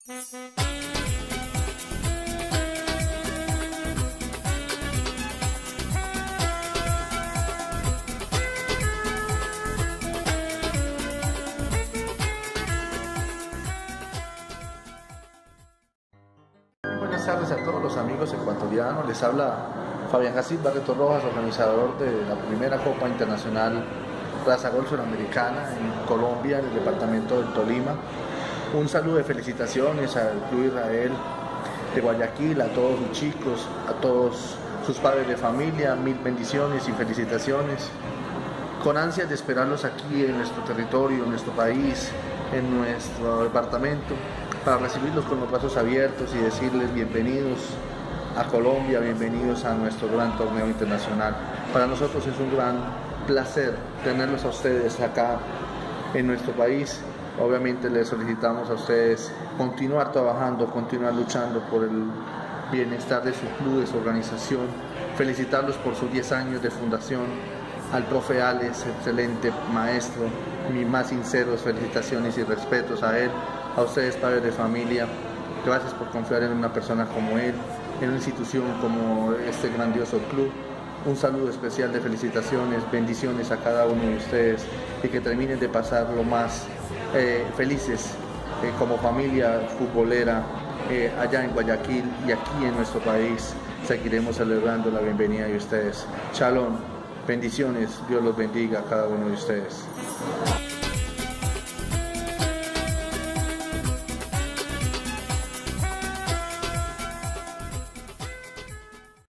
Buenas tardes a todos los amigos ecuatorianos, les habla Fabián Jacid Barreto Rojas, organizador de la primera Copa Internacional Raza Gol Suramericana en Colombia, en el departamento del Tolima. Un saludo de felicitaciones al Club Israel de Guayaquil, a todos sus chicos, a todos sus padres de familia, mil bendiciones y felicitaciones. Con ansias de esperarlos aquí en nuestro territorio, en nuestro país, en nuestro departamento, para recibirlos con los brazos abiertos y decirles bienvenidos a Colombia, bienvenidos a nuestro gran torneo internacional. Para nosotros es un gran placer tenerlos a ustedes acá en nuestro país. Obviamente les solicitamos a ustedes continuar trabajando, continuar luchando por el bienestar de su club, de su organización. Felicitarlos por sus 10 años de fundación. Al profe Alex, excelente maestro, mis más sinceros felicitaciones y respetos a él, a ustedes padres de familia. Gracias por confiar en una persona como él, en una institución como este grandioso club. Un saludo especial de felicitaciones, bendiciones a cada uno de ustedes y que terminen de pasar lo más felices como familia futbolera allá en Guayaquil y aquí en nuestro país. Seguiremos celebrando la bienvenida de ustedes. Shalom, bendiciones, Dios los bendiga a cada uno de ustedes.